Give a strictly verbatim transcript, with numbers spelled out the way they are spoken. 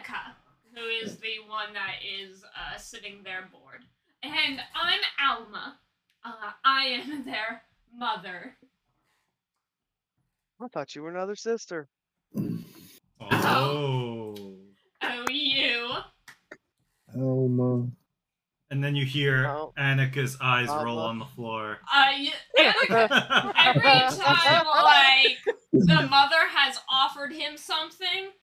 Annika, who is the one that is uh, sitting there bored. And I'm Alma. Uh, I am their mother. I thought you were another sister. Oh. Oh. Oh, you. Alma. And then you hear Oh. Annika's eyes Alma. roll on the floor. Uh, y- Annika, every time, like, the mother has offered him something,